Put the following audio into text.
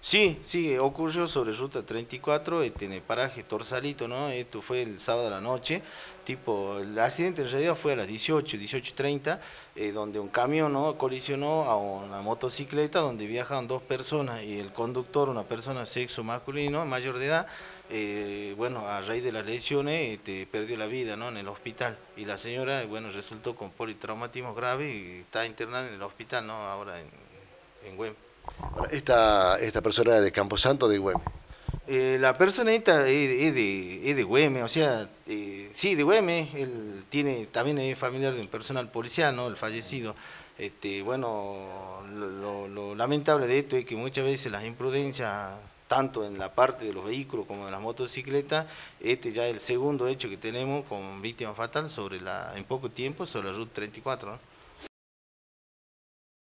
Sí, sí, ocurrió sobre Ruta 34, en el paraje Torsalito, ¿no? Esto fue el sábado a la noche, tipo, el accidente en realidad fue a las 18:30, donde un camión, ¿no?, colisionó a una motocicleta donde viajaban dos personas y el conductor, una persona sexo masculino, mayor de edad, bueno, a raíz de las lesiones, perdió la vida, ¿no?, en el hospital. Y la señora, bueno, resultó con politraumatismo grave y está internada en el hospital, ¿no?, ahora en Güemes. Ahora, esta persona era de Camposanto o de Güemes. La persona esta es de Güemes, o sea, sí, de Güemes. Él tiene, también es familiar de un personal policial, ¿no?, el fallecido. Bueno, lo lamentable de esto es que muchas veces las imprudencias, tanto en la parte de los vehículos como de las motocicletas, ya es el segundo hecho que tenemos con víctima fatal en poco tiempo sobre la Ruta 34, ¿no?